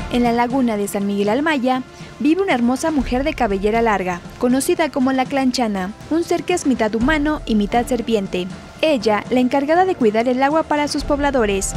En la laguna de San Miguel Almaya vive una hermosa mujer de cabellera larga, conocida como la Clanchana, un ser que es mitad humano y mitad serpiente. Ella, la encargada de cuidar el agua para sus pobladores.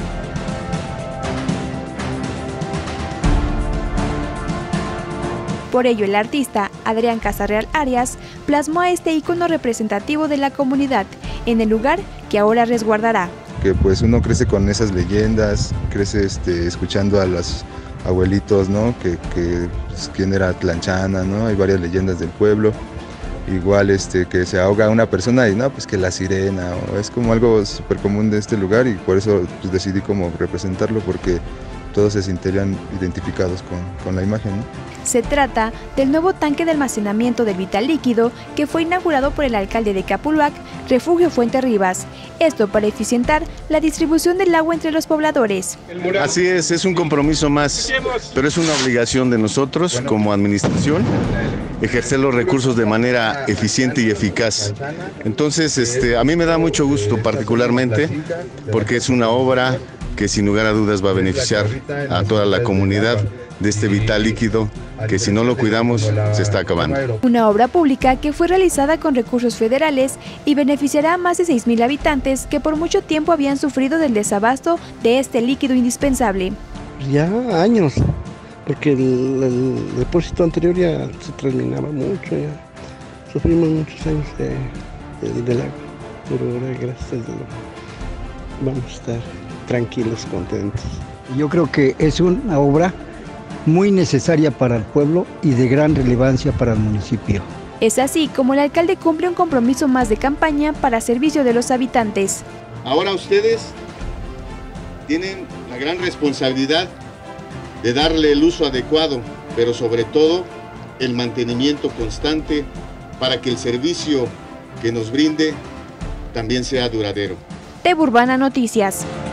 Por ello, el artista Adrián Casarreal Arias plasmó a este ícono representativo de la comunidad en el lugar que ahora resguardará. Que pues uno crece con esas leyendas, crece escuchando a los abuelitos, ¿no? Que pues, quién era Clanchana, ¿no? Hay varias leyendas del pueblo. Igual que se ahoga una persona y no, pues que la sirena, o es como algo súper común de este lugar, y por eso pues, decidí como representarlo, porque todos se sentirían identificados con la imagen, ¿no? Se trata del nuevo tanque de almacenamiento del vital líquido que fue inaugurado por el alcalde de Capuluac, Refugio Fuente Rivas. Esto para eficientar la distribución del agua entre los pobladores. Así es un compromiso más, pero es una obligación de nosotros como administración ejercer los recursos de manera eficiente y eficaz. Entonces, a mí me da mucho gusto particularmente porque es una obra que sin lugar a dudas va a beneficiar a toda la comunidad de este vital líquido que si no lo cuidamos se está acabando. Una obra pública que fue realizada con recursos federales y beneficiará a más de 6,000 habitantes que por mucho tiempo habían sufrido del desabasto de este líquido indispensable. Ya años, porque el depósito anterior ya se terminaba mucho, ya sufrimos muchos años del agua, pero ahora gracias a Dios vamos a estar tranquilos, contentos. Yo creo que es una obra muy necesaria para el pueblo y de gran relevancia para el municipio. Es así como el alcalde cumple un compromiso más de campaña para servicio de los habitantes. Ahora ustedes tienen la gran responsabilidad de darle el uso adecuado, pero sobre todo el mantenimiento constante para que el servicio que nos brinde también sea duradero. TV Urbana Noticias.